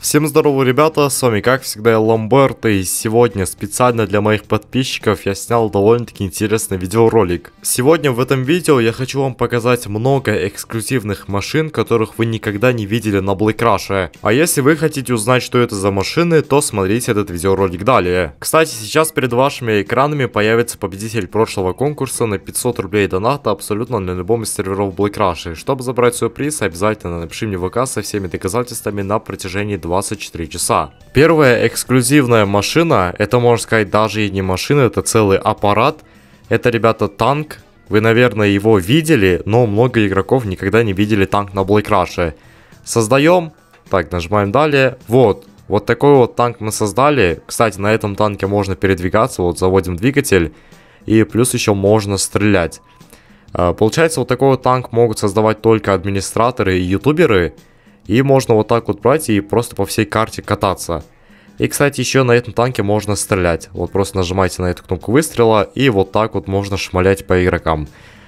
Всем здорово, ребята, с вами как всегда я Ламберт, и сегодня специально для моих подписчиков я снял довольно-таки интересный видеоролик. Сегодня в этом видео я хочу вам показать много эксклюзивных машин, которых вы никогда не видели на Black Rush. А если вы хотите узнать, что это за машины, то смотрите этот видеоролик далее. Кстати, сейчас перед вашими экранами появится победитель прошлого конкурса на 500 рублей доната абсолютно на любом из серверов Black Rush. Чтобы забрать свой приз, обязательно напиши мне в ВК со всеми доказательствами на протяжении 24 часа. Первая эксклюзивная машина, это можно сказать даже и не машина, это целый аппарат. Это, ребята, танк. Вы, наверное, его видели, но много игроков никогда не видели танк на Black Rush. Создаем. Так, нажимаем далее. Вот такой вот танк мы создали. Кстати, на этом танке можно передвигаться. Вот заводим двигатель. И плюс еще можно стрелять. Получается, вот такой вот танк могут создавать только администраторы и ютуберы. И можно вот так вот брать и просто по всей карте кататься. И, кстати, еще на этом танке можно стрелять. Вот просто нажимаете на эту кнопку выстрела, и вот так вот можно шмалять по игрокам.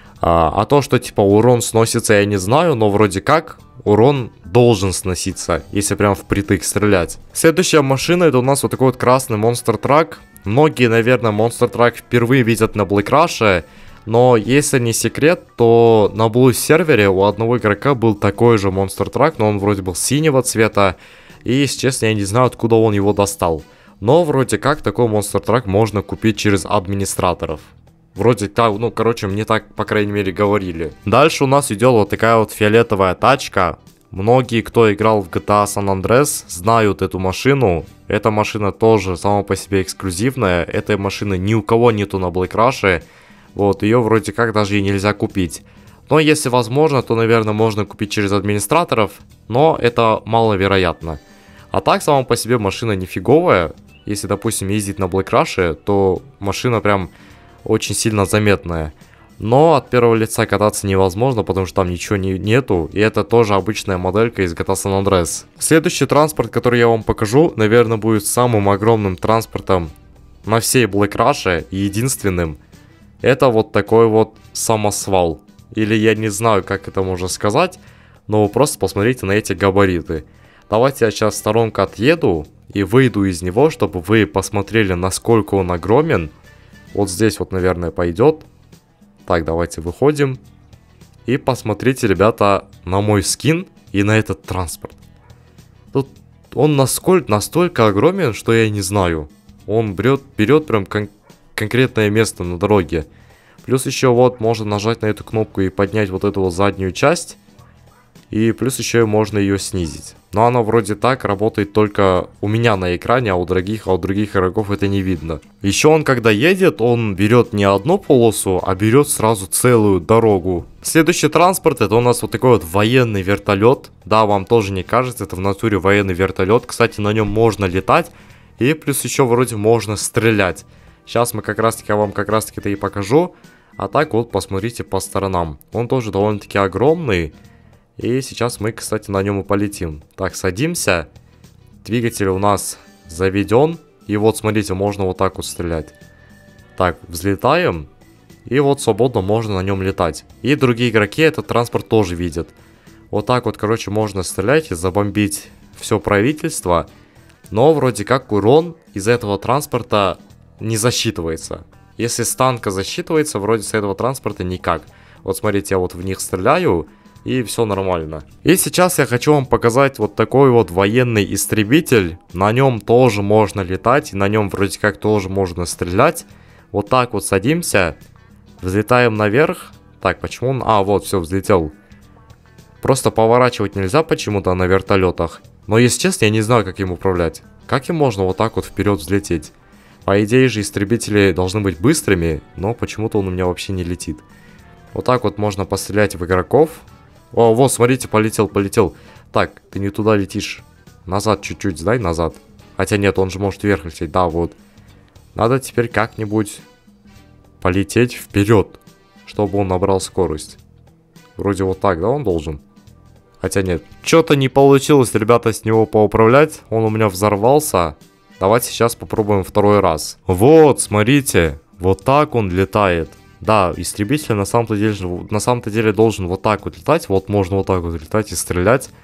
А то, что типа урон сносится, я не знаю, но вроде как урон должен сноситься, если прям впритык стрелять. Следующая машина, это у нас вот такой вот красный Monster Truck. Многие, наверное, Monster Truck впервые видят на Black Rush. Но если не секрет, то на Blue сервере у одного игрока был такой же Monster Truck, но он вроде был синего цвета. И, если честно, я не знаю, откуда он его достал. Но вроде как такой Monster Truck можно купить через администраторов. Вроде так, ну короче, мне так, по крайней мере, говорили. Дальше у нас идет вот такая вот фиолетовая тачка. Многие, кто играл в GTA San Andreas, знают эту машину. Эта машина тоже сама по себе эксклюзивная. Этой машины ни у кого нету на Black Rush. Вот, ее вроде как даже и нельзя купить. Но если возможно, то, наверное, можно купить через администраторов. Но это маловероятно. А так, сама по себе машина нифиговая. Если, допустим, ездить на Black Rush, то машина прям очень сильно заметная. Но от первого лица кататься невозможно, потому что там ничего нету. И это тоже обычная моделька из GTA San Andreas. Следующий транспорт, который я вам покажу, наверное, будет самым огромным транспортом на всей Black Rush и единственным. Это вот такой вот самосвал. Или я не знаю, как это можно сказать. Но вы просто посмотрите на эти габариты. Давайте я сейчас в сторонку отъеду и выйду из него, чтобы вы посмотрели, насколько он огромен. Вот здесь вот, наверное, пойдет. Так, давайте выходим. И посмотрите, ребята, на мой скин и на этот транспорт. Тут он настолько огромен, что я не знаю. Он берет прям конкретное место на дороге. Плюс еще вот можно нажать на эту кнопку и поднять вот эту вот заднюю часть. И плюс еще можно ее снизить. Но она вроде так работает только у меня на экране, а у других игроков это не видно. Еще он когда едет, он берет не одну полосу, а берет сразу целую дорогу. Следующий транспорт, это у нас вот такой вот военный вертолет. Да, вам тоже не кажется, это в натуре военный вертолет. Кстати, на нем можно летать. И плюс еще вроде можно стрелять. Сейчас я вам как раз таки это и покажу. А так вот посмотрите по сторонам. Он тоже довольно-таки огромный. И сейчас мы, кстати, на нем и полетим. Так, садимся. Двигатель у нас заведен. И вот, смотрите, можно вот так вот стрелять. Так, взлетаем. И вот свободно можно на нем летать. И другие игроки этот транспорт тоже видят. Вот так вот, короче, можно стрелять и забомбить все правительство. Но вроде как урон из этого транспорта не засчитывается. Если с танка засчитывается, вроде с этого транспорта никак. Вот смотрите, я вот в них стреляю, и все нормально. И сейчас я хочу вам показать вот такой вот военный истребитель. На нем тоже можно летать, и на нем вроде как тоже можно стрелять. Вот так вот садимся, взлетаем наверх. Так, почему он... вот, все, взлетел. Просто поворачивать нельзя почему-то на вертолетах. Но, если честно, я не знаю, как им управлять. Как им можно вот так вот вперед взлететь? По идее же истребители должны быть быстрыми, но почему-то он у меня вообще не летит. Вот так вот можно пострелять в игроков. О, вот, смотрите, полетел. Так, ты не туда летишь. Назад чуть-чуть сдай, назад. Хотя нет, он же может вверх лететь, да, вот. Надо теперь как-нибудь полететь вперед, чтобы он набрал скорость. Вроде вот так, да, он должен? Хотя нет. Что-то не получилось, ребята, с него поуправлять. Он у меня взорвался. Давайте сейчас попробуем второй раз. Вот, смотрите. Вот так он летает. Да, истребитель на самом-то деле должен вот так вот летать. Вот можно вот так вот летать и стрелять.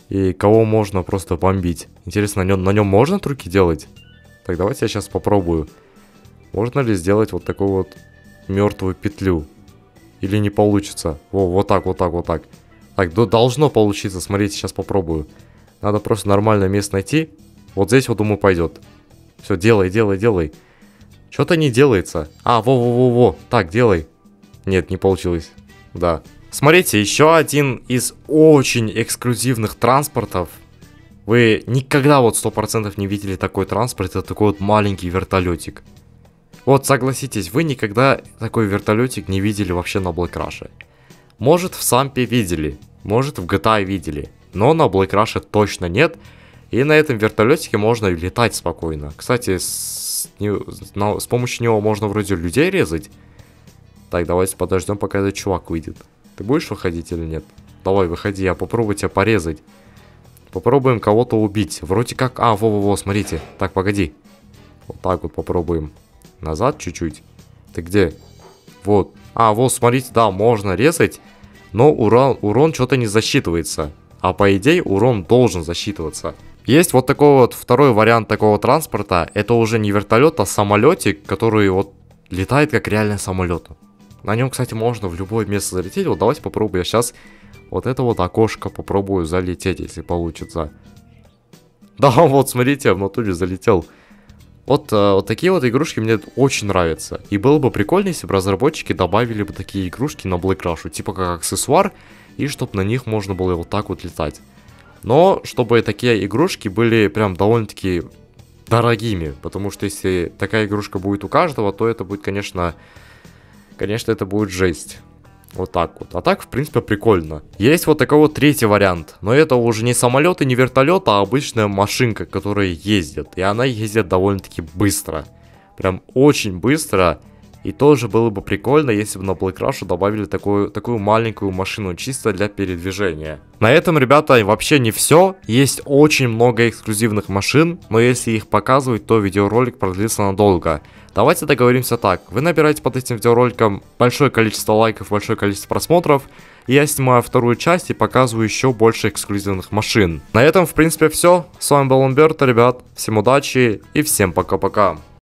И кого можно просто бомбить. Интересно, на нем можно трюки делать? Так, давайте я сейчас попробую. Можно ли сделать вот такую вот мертвую петлю? Или не получится? Вот так, вот так, вот так. Так, должно получиться, смотрите, сейчас попробую. Надо просто нормальное место найти. Вот здесь вот, думаю, пойдет. Все, делай, делай, делай. Что-то не делается. А, во-во-во-во. Так, делай. Нет, не получилось. Да. Смотрите, еще один из очень эксклюзивных транспортов. Вы никогда вот 100% не видели такой транспорт. Это такой вот маленький вертолетик. Вот, согласитесь, вы никогда такой вертолетик не видели вообще на Black Rush. Может, в Сампе видели, может, в GTA видели. Но на Black Rush точно нет. И на этом вертолетике можно летать спокойно. Кстати, с помощью него можно вроде людей резать. Так, давайте подождем, пока этот чувак выйдет. Ты будешь выходить или нет? Давай, выходи, я попробую тебя порезать. Попробуем кого-то убить. Вроде как... А, во-во-во, смотрите. Так, погоди. Вот так вот попробуем. Назад чуть-чуть. Ты где? Вот. А, вот, смотрите, да, можно резать. Но урон что-то не засчитывается. А по идее, урон должен засчитываться. Есть вот такой вот второй вариант такого транспорта. Это уже не вертолет, а самолетик, который вот летает как реальный самолет. На нем, кстати, можно в любое место залететь. Вот давайте попробую. Я сейчас вот это вот окошко попробую залететь, если получится. Да, вот, смотрите, я в натуре залетел. Вот такие вот игрушки мне очень нравятся. И было бы прикольно, если бы разработчики добавили бы такие игрушки на Black Rush. Типа как аксессуар. И чтобы на них можно было вот так вот летать. Но чтобы такие игрушки были прям довольно-таки дорогими. Потому что если такая игрушка будет у каждого, то это будет, конечно, это будет жесть. Вот так вот. А так, в принципе, прикольно. Есть вот такой вот третий вариант. Но это уже не самолет и не вертолет, а обычная машинка, которая ездит. И она ездит довольно-таки быстро. Прям очень быстро. И тоже было бы прикольно, если бы на Black Rush добавили такую маленькую машину чисто для передвижения. На этом, ребята, вообще не все. Есть очень много эксклюзивных машин, но если их показывать, то видеоролик продлится надолго. Давайте договоримся так. Вы набираете под этим видеороликом большое количество лайков, большое количество просмотров. И я снимаю вторую часть и показываю еще больше эксклюзивных машин. На этом, в принципе, все. С вами был Умберто, ребят. Всем удачи и всем пока-пока.